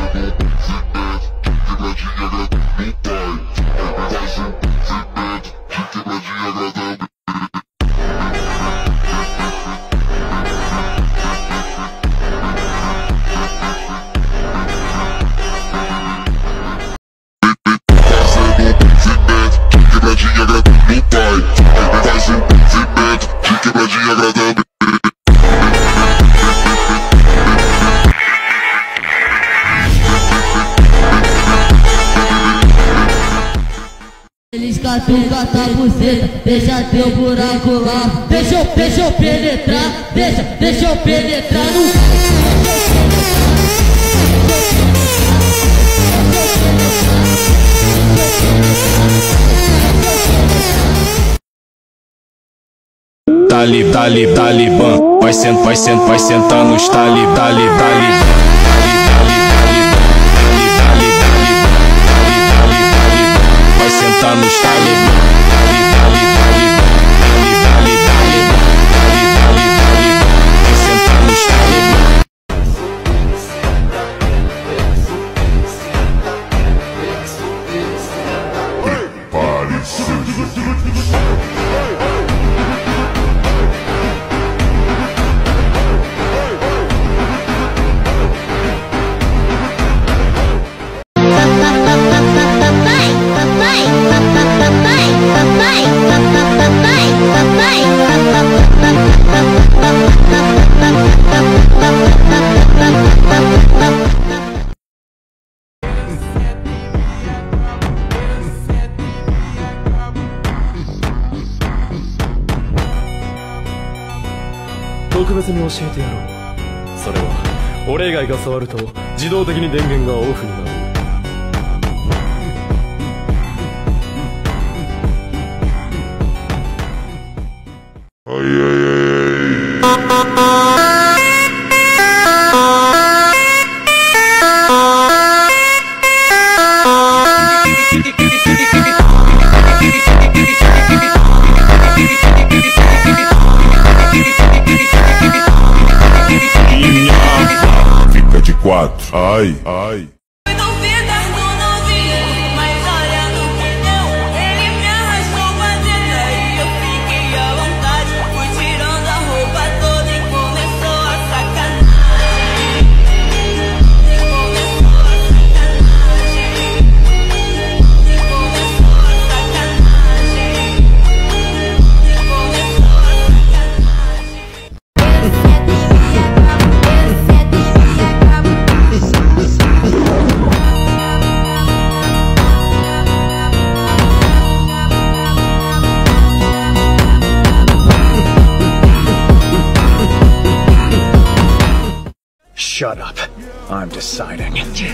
Eles catucam a buceta, deixa teu buraco lá. Deixa eu penetrar, deixa eu penetrar no... Talibã, vai sentar nos Talibã. Vai sentar nos Talibã. Vai sentar nos Talibã. Fica de quatro. Ai. Shut up. I'm deciding.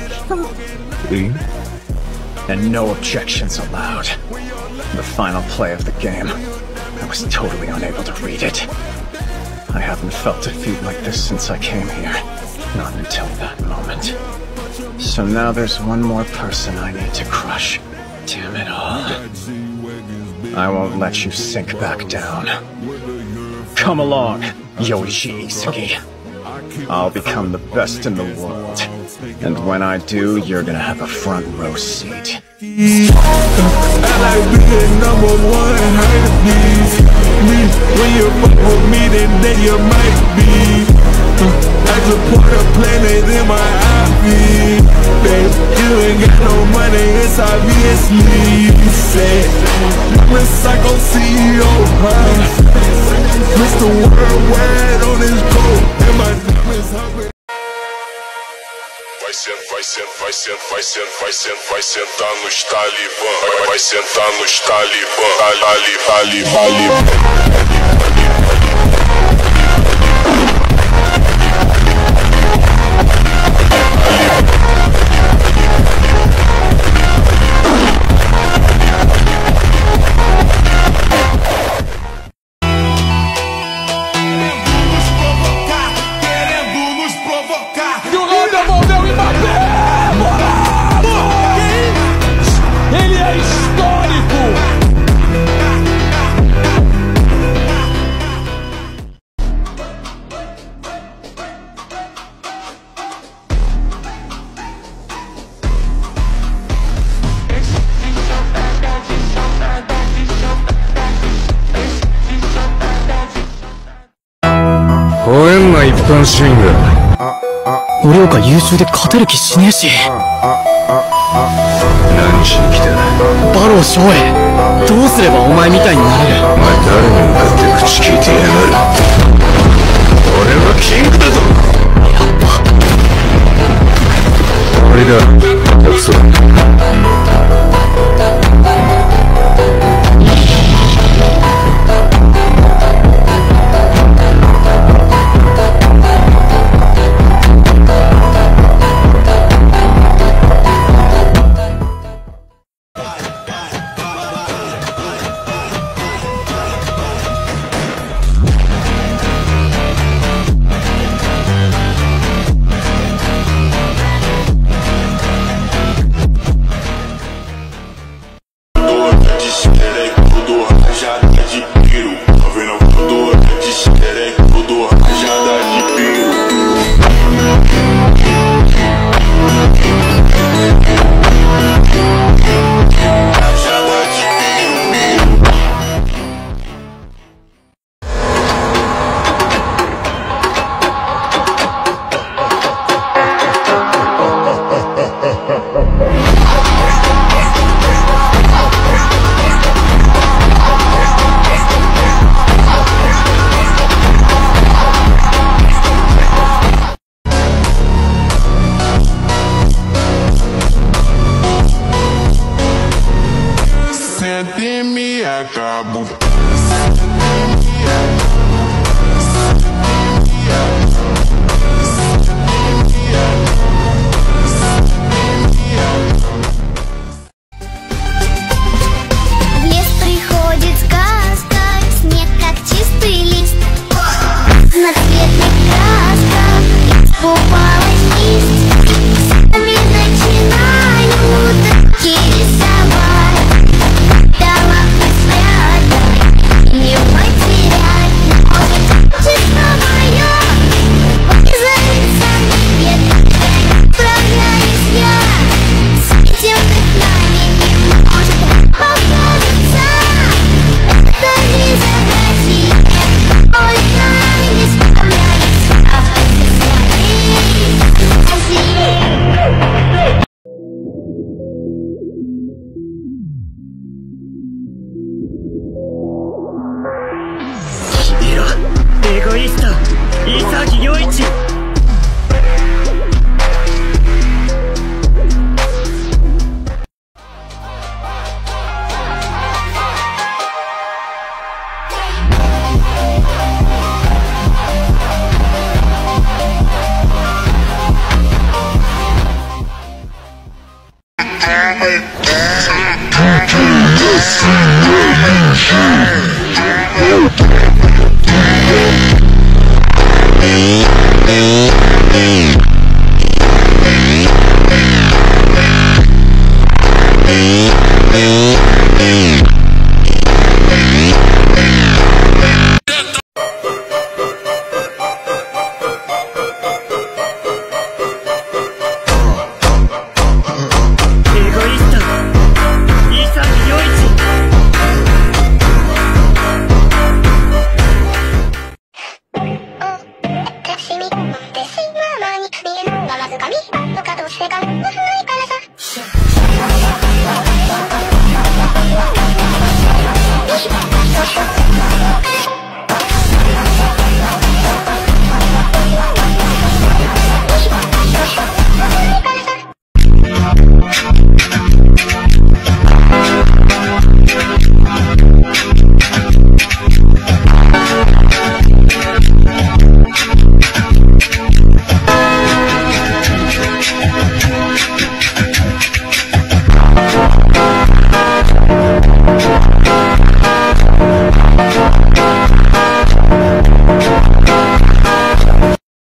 And no objections allowed. The final play of the game. I was totally unable to read it. I haven't felt defeat like this since I came here. Not until that moment. So now there's one more person I need to crush. Damn it all. I won't let you sink back down. Come along, Yoichi Isagi. I'll become the best in the world. And when I do, you're gonna have a front row seat. Number one, when you fuck with me, then you might be. I just put a planet in my IV. Babe, you ain't got no money, it's obviously sad. I'm a psycho CEO, Mr. Worldwide on his coat, and my name is hungry. Vai sentar nos Talibã. Vai sentar nos Talibã. シンが俺岡優秀で勝てる気しねえし。 何しに来た？ 馬狼翔英、どうすればお前みたいになれる？ お前誰に向かって口聞いてやがる？俺はキングだぞ。終わりだ、約束。 エゴイスト、潔陽一。 私み、私ママに見えるのがまず髪とかどうしてか